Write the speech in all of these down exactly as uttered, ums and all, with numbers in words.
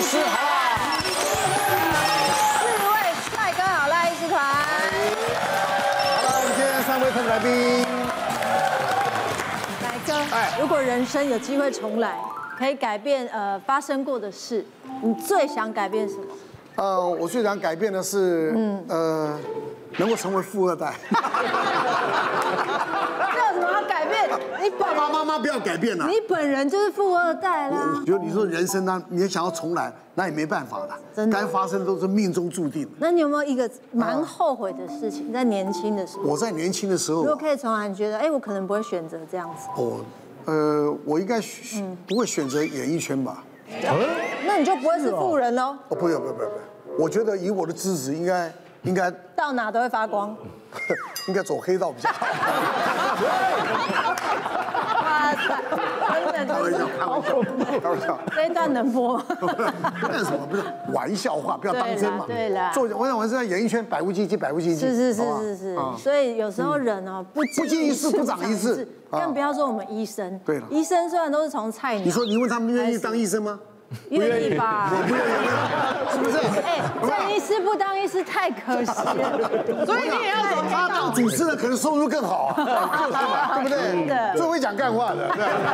师好啦！ 四位帅哥好辣医师团。 好了，我们今天三位特别来宾， 来哥，哎，如果人生有机会重来，可以改变呃发生过的事，你最想改变什么？ 呃，我最想改变的是，嗯，呃，能够成为富二代。 这有什么好改变？你爸爸妈妈不要改变了。 你本人就是富二代啦。 我觉得你说人生呢，你想要重来，那也没办法了。 真的， 该发生的都是命中注定。 那你有没有一个蛮后悔的事情，在年轻的时候？ 我在年轻的时候， 如果可以重来，你觉得，哎，我可能不会选择这样子。 哦，呃，我应该不会选择演艺圈吧？ 那你就不会是富人喽？ 哦，不用不用不用不用，我觉得以我的资质，应该应该到哪都会发光， 应该走黑道比较好。 哇塞，真的开玩笑，开玩笑，开玩笑。 这一段能播吗？ 干什么？不是玩笑话，不要当真嘛。 对啦， 做我想我是在演艺圈百无禁忌，百无禁忌。 是是是是是，所以有时候人哦，不不经一事不长一智， 更不要说我们医生。 对了， 医生虽然都是从菜鸟， 你说你问他们愿意当医生吗？ 愿意吧？ 我不愿意，是不是？ 哎，郑医师不当医师太可惜了，所以你也要走他当主持人可能收入更好啊，就是嘛，对不对？最会讲干话的。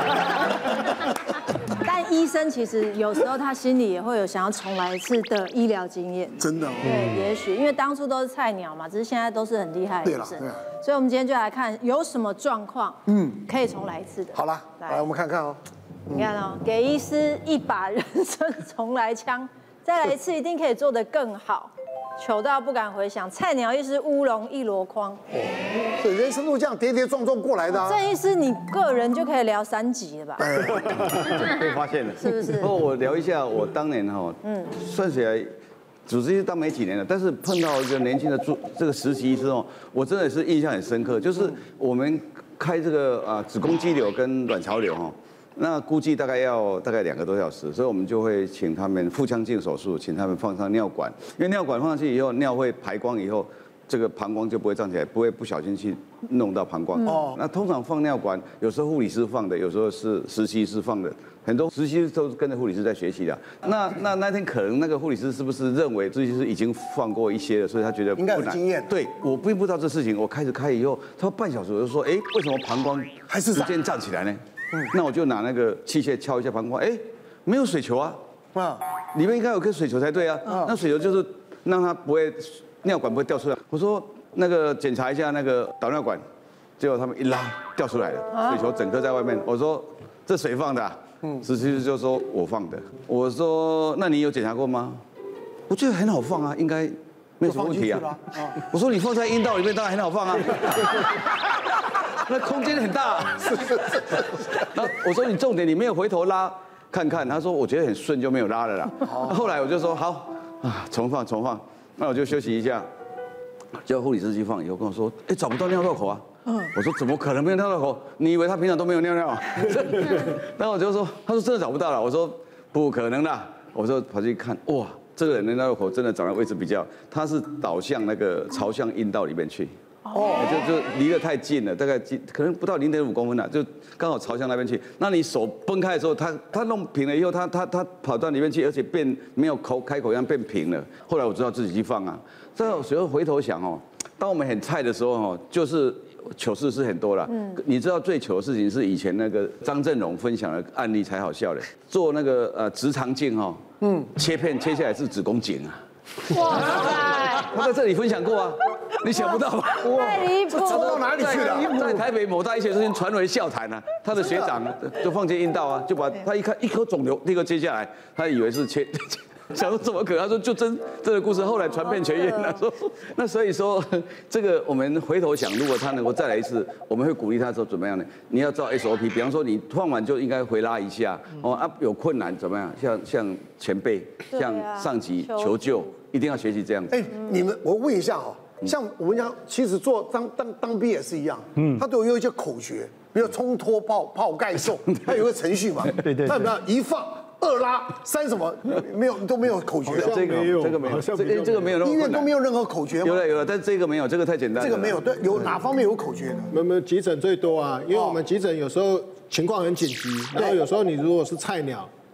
但医生其实有时候他心里也会有想要重来一次的医疗经验。 真的。 对，也许因为当初都是菜鸟嘛，只是现在都是很厉害的医生。 对了， 所以我们今天就来看有什么状况，嗯，可以重来一次的。 好了，来我们看看哦。 你看哦，给医师一把人生重来枪，再来一次一定可以做得更好，糗到不敢回想。菜鸟医师乌龙一箩筐， 对，人生路这样跌跌撞撞过来的。 郑医师，你个人就可以聊三集了吧？ 被发现了， 是不是？ 不过我聊一下，我当年哈，嗯，算起来，主治医师当没几年了，但是碰到一个年轻的助这个实习医师哦，我真的是印象很深刻，就是我们开这个啊子宫肌瘤跟卵巢瘤哈。那估计大概要大概两个多小时，所以我们就会请他们腹腔镜手术，请他们放上尿管，因为尿管放上去以后，尿会排光以后，这个膀胱就不会胀起来，不会不小心去弄到膀胱。哦，那通常放尿管，有时候护理师放的，有时候是实习师放的，很多实习都是跟着护理师在学习的。那那那天可能那个护理师是不是认为实习师已经放过一些了，所以他觉得应该有经验。 对，我并不知道这事情，我开始开以后，他说半小时我就说，哎，为什么膀胱还是逐渐胀起来呢？那我就拿那个器械敲一下膀胱，哎，没有水球啊，啊，里面应该有颗水球才对啊。那水球就是让它不会尿管不会掉出来。我说那个检查一下那个导尿管，结果他们一拉掉出来了，水球整颗在外面。我说这谁放的啊？嗯，实习生就说我放的。我说那你有检查过吗？我觉得很好放啊，应该没有什么问题啊。我说你放在阴道里面当然很好放啊。那空间很大，是是是。然后我说你重点你没有回头拉看看，他说我觉得很顺就没有拉了啦。后来我就说好啊，重放重放，那我就休息一下，叫护理师去放以后跟我说，哎找不到尿道口啊。我说怎么可能没有尿道口？你以为他平常都没有尿尿啊？然后我就说，他说真的找不到了。我说不可能的，我说跑去看，哇，这个人的尿道口真的长的位置比较，他是导向那个朝向阴道里面去。哦，就就离得太近了，大概可能不到零点五公分了，就刚好朝向那边去。那你手分开的时候，它它弄平了以后，它它它跑到里面去，而且变没有口开口一样变平了。后来我知道自己去放啊。这有时候回头想哦，当我们很菜的时候哦，就是糗事是很多了。嗯，你知道最糗的事情是以前那个张振荣分享的案例才好笑的，做那个呃直肠镜哈，嗯，切片切下来是子宫颈啊。哇塞！我在这里分享过啊。你想不到吧？ 太离谱！ 走到哪里去了？ 在台北某大医学中心传为笑谈啊！他的学长就放进阴道啊，就把他一看一颗肿瘤立刻接下来，他以为是切，想说怎么可能？他说就真这个故事后来传遍全院。他说那所以说这个我们回头想，如果他能够再来一次，我们会鼓励他说怎么样呢？你要照 S O P， 比方说你放完就应该回拉一下哦啊，有困难怎么样？像像前辈、像上级求救，一定要学习这样子。 哎，你们我问一下哦。像我们讲，其实做当当当兵也是一样，嗯，他都有一些口诀，比如冲脱泡泡盖送，他有个程序嘛，对对，他有没有一放二拉三什么没有都没有口诀， 这个这个没有，这个这个没有， 医院都没有任何口诀吗？ 有了有了，但这个没有，这个太简单了， 这个没有，对，有哪方面有口诀的？ 没有没有，急诊最多啊，因为我们急诊有时候情况很紧急，然后有时候你如果是菜鸟。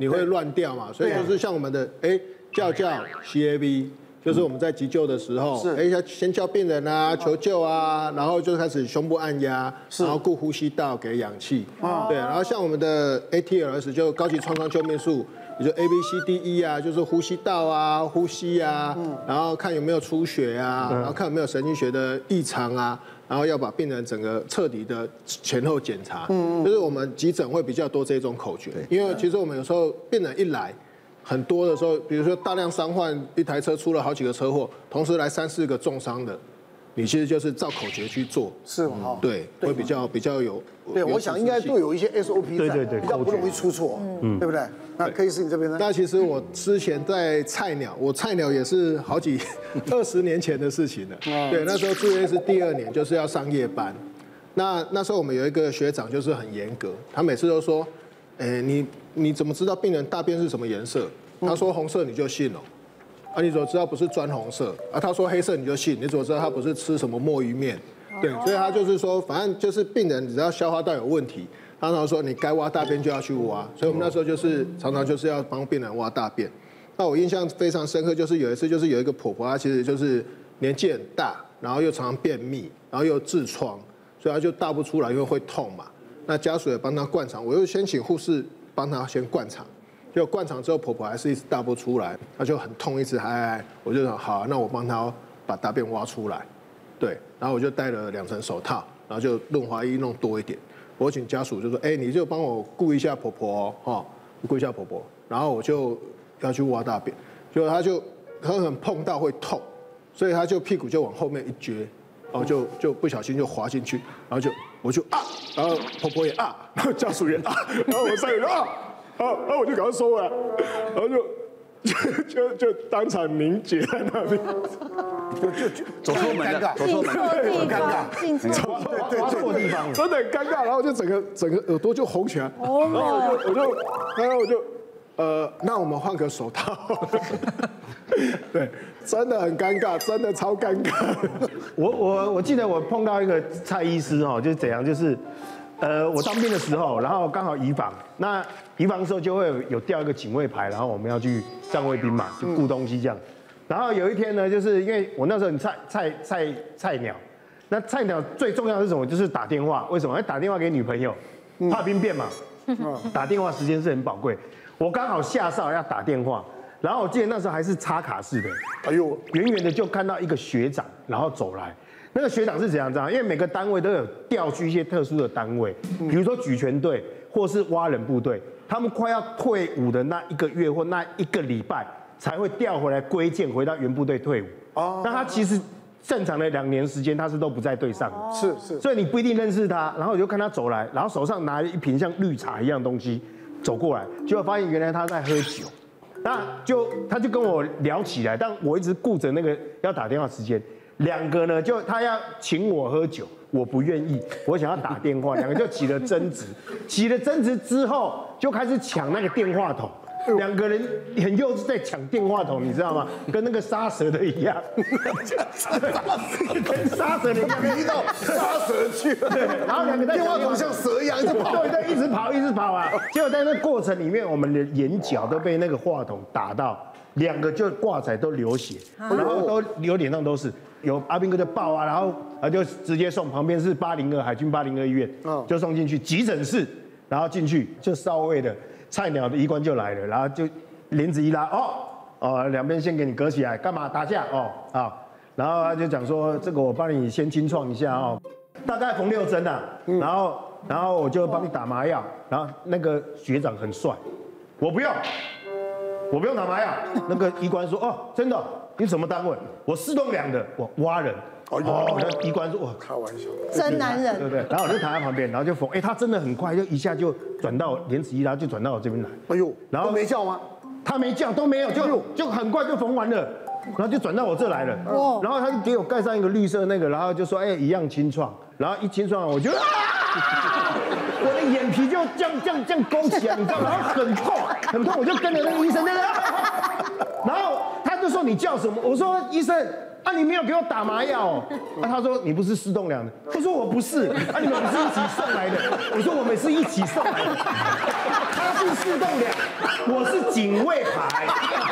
你会乱掉嘛，所以就是像我们的哎叫叫 C A V。就是我们在急救的时候，哎，要先叫病人啊，求救啊，然后就开始胸部按压，然后顾呼吸道给氧气，对，然后像我们的 A T L S 就高级创伤救命术，也就 A B C D E 啊，就是呼吸道啊、呼吸啊，然后看有没有出血啊，然后看有没有神经学的异常啊，然后要把病人整个彻底的前后检查，就是我们急诊会比较多这种口诀，因为其实我们有时候病人一来。很多的时候，比如说大量伤患，一台车出了好几个车祸，同时来三四个重伤的，你其实就是照口诀去做， 是吗？ 对，会比较比较有。 对，我想应该都有一些 S O P 在， 对对对， 比较不容易出错，嗯，对不对？那K医师你这边呢？ 那其实我之前在菜鸟，我菜鸟也是好几二十年前的事情了。对，那时候住院是第二年，就是要上夜班。那那时候我们有一个学长就是很严格，他每次都说，哎，你。你怎么知道病人大便是什么颜色？他说红色你就信了，啊，你怎么知道不是砖红色？啊，他说黑色你就信，你怎么知道他不是吃什么墨鱼面？对，所以他就是说，反正就是病人只要消化道有问题，他常常说你该挖大便就要去挖，所以我们那时候就是常常就是要帮病人挖大便。那我印象非常深刻，就是有一次就是有一个婆婆，她其实就是年纪很大，然后又常常便秘，然后又痔疮，所以她就大不出来，因为会痛嘛。那家属也帮她灌肠，我又先请护士。帮她先灌肠，结果灌肠之后，婆婆还是一直大不出来，她就很痛，一直嗨，我就说好，那我帮她把大便挖出来，对，然后我就戴了两层手套，然后就润滑液弄多一点，我请家属就说，哎，你就帮我顾一下婆婆哦，顾一下婆婆，然后我就要去挖大便，结果她就狠狠碰到会痛，所以她就屁股就往后面一撅。然后就就不小心就滑进去，然后就我就啊，然后婆婆也啊，然后家属也啊，然后我三个人啊，啊，然后我就赶快收回来，然后就就就就当场凝结在那里， 就就就走错门了，走错门了， 很尴尬，进错对对错地方，真的很尴尬，然后就整个整个耳朵就红起来，然后我就我就然后我就呃，那我们换个手套。对，真的很尴尬，真的超尴尬。 我我我记得我碰到一个蔡医师哦，就是怎样，就是，呃，我当兵的时候，然后刚好移防，那移防的时候就会有有调一个警卫排，然后我们要去站卫兵嘛，就顾东西这样。然后有一天呢，就是因为我那时候很菜菜菜菜鸟，那菜鸟最重要的是什么？就是打电话。为什么？要打电话给女朋友，怕兵变嘛。打电话时间是很宝贵。我刚好下哨要打电话。然后我记得那时候还是插卡式的，哎呦，远远的就看到一个学长，然后走来。那个学长是怎样这样？因为每个单位都有调去一些特殊的单位，比如说举拳队或是蛙人部队，他们快要退伍的那一个月或那一个礼拜才会调回来归建，回到原部队退伍。哦，那他其实正常的两年时间他是都不在队上的， 是是， 所以你不一定认识他。然后我就看他走来，然后手上拿了一瓶像绿茶一样东西走过来，结果发现原来他在喝酒。那就他就跟我聊起来，但我一直顾着那个要打电话时间，两个呢就他要请我喝酒，我不愿意，我想要打电话，两个就起了争执，起了争执之后就开始抢那个电话筒，两个人很幼稚在抢电话筒，你知道吗？跟那个杀蛇的一样，跟杀蛇的一样， 逼到杀蛇去了。 对，然后两个在电话筒像蛇一样一直跑， 对对，一直跑，一直跑啊！结果在那过程里面，我们的眼角都被那个话筒打到，两个就挂彩都流血，然后都流脸上都是。有阿兵哥就抱啊，然后啊就直接送旁边是八零二海军八零二医院，就送进去急诊室，然后进去就少尉的菜鸟的医官就来了，然后就帘子一拉，哦哦，两边先给你隔起来，干嘛打架哦啊，然后他就讲说这个我帮你先清创一下哦，大概缝六针啊，然后然后我就帮你打麻药，然后那个学长很帅，我不用，我不用打麻药，那个医官说哦真的。你什么单位？我四栋梁的，我挖人。哦，那医官说，哇， 开玩笑， 真男人， 对不对？然后我就躺在旁边，然后就缝，哎，他真的很快，就一下就转到帘子一拉，就转到我这边来。 哎呦，然后没叫吗？ 他没叫，都没有，就就很快就缝完了，然后就转到我这来了。哦，然后他就给我盖上一个绿色那个，然后就说，哎，一样清创。然后一清创，我就啊，我的眼皮就这样这样这样勾起来，你知道吗？然后很痛，很痛，我就跟着那个医生那个，然后。就说你叫什么？我说医生啊，你没有给我打麻药哦。啊，他说你不是施栋梁的。他说我不是。啊，你们不是一起送来的？我说我们是一起送来的。他是四栋梁，我是警卫牌。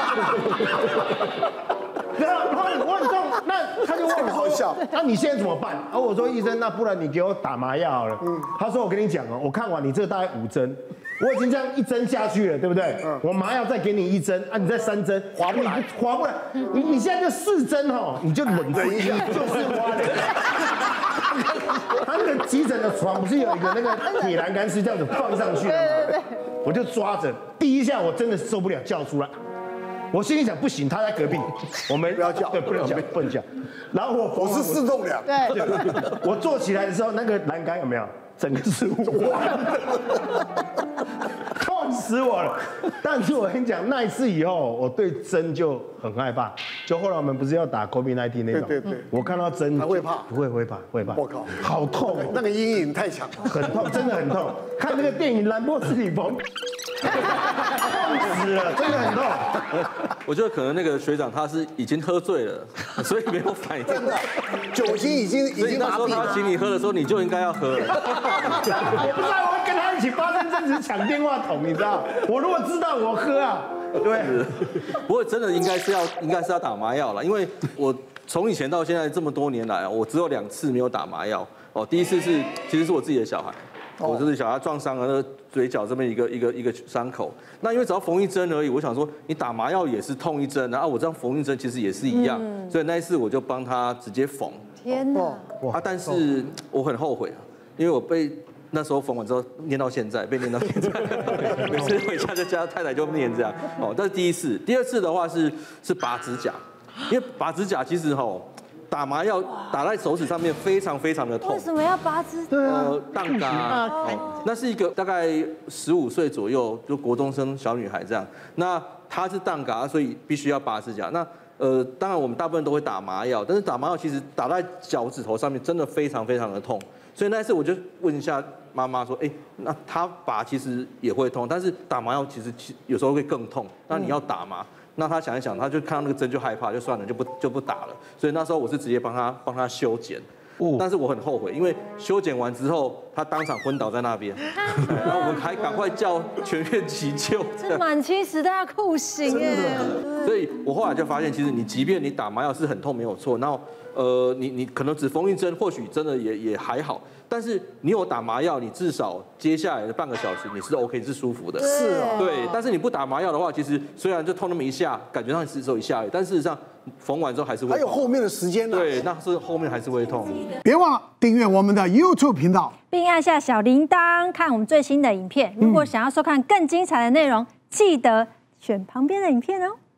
然后，然后我很痛，那他就问我好笑， 那你现在怎么办？啊，我说医生，那不然你给我打麻药好了。嗯，他说我跟你讲哦，我看完你这大概五针，我已经这样一针下去了，对不对？嗯，我麻药再给你一针，啊，你再三针，划不来，划不来。你你现在就四针哦，你就忍着一下，就是划的。他那个急诊的床不是有一个那个铁栏杆是这样子放上去的吗？对对对，我就抓着，第一下我真的受不了，叫出来。我心里想，不行，他在隔壁，我们不要叫， 对，不能叫，不能叫。然后我我是四栋梁， 对， 我坐起来的时候，那个栏杆有没有？整个是弯的，痛死我了。但是我跟你讲，那一次以后，我对针就很害怕。就后来我们不是要打 COVID 十九 那种， 对对对， 我看到针， 他会怕， 不会会怕，会怕。 我靠， 好痛哦， 那个阴影太强了， 很痛，真的很痛。看那个电影《兰博斯里风》。痛死了，真的很痛。 我觉得可能那个学长他是已经喝醉了，所以没有反应。 真的，酒精已经已所以经麻痹那时候他请你喝的时候，你就应该要喝了。 我不知道，我跟他一起发生争执抢电话筒，你知道？我如果知道，我喝啊。对。 不过真的应该是要应该是要打麻药了，因为我从以前到现在这么多年来啊，我只有两次没有打麻药。哦，第一次是其实是我自己的小孩。我就是小孩撞伤了那个嘴角这边一个一个一个伤口，那因为只要缝一针而已，我想说你打麻药也是痛一针，然后我这样缝一针其实也是一样，嗯、所以那一次我就帮他直接缝。 天哪！ 啊，但是我很后悔，因为我被那时候缝完之后念到现在，被念到现在，每次回家就家太太就念这样。哦，这是第一次，第二次的话是是拔指甲，因为拔指甲其实吼。打麻药打在手指上面非常非常的痛。 为什么要拔指？ 对啊， 荡嘎，那是一个大概十五岁左右，就国中生小女孩这样。那她是荡嘎，所以必须要拔指甲。那呃，当然我们大部分都会打麻药，但是打麻药其实打在脚趾头上面真的非常非常的痛。所以那次我就问一下妈妈说，哎，那她拔其实也会痛，但是打麻药其实有时候会更痛。那你要打吗？那他想一想，他就看到那个针就害怕，就算了，就不就不打了。所以那时候我是直接帮他帮他修剪，但是我很后悔，因为修剪完之后，他当场昏倒在那边，然后我们还赶快叫全院急救。 这满清时代的酷刑哎！ 所以我后来就发现，其实你即便你打麻药是很痛没有错，然后呃你你可能只缝一针，或许真的也也还好。但是你有打麻药，你至少接下来的半个小时你是 OK， 你是舒服的。 是啊， 对。但是你不打麻药的话，其实虽然就痛那么一下，感觉上是只有一下而已，但事实上缝完之后还是会痛。 还有后面的时间呢。 对，那是后面还是会痛。 别忘了订阅我们的 YouTube 频道， 并按下小铃铛看我们最新的影片。如果想要收看更精彩的内容，记得选旁边的影片哦。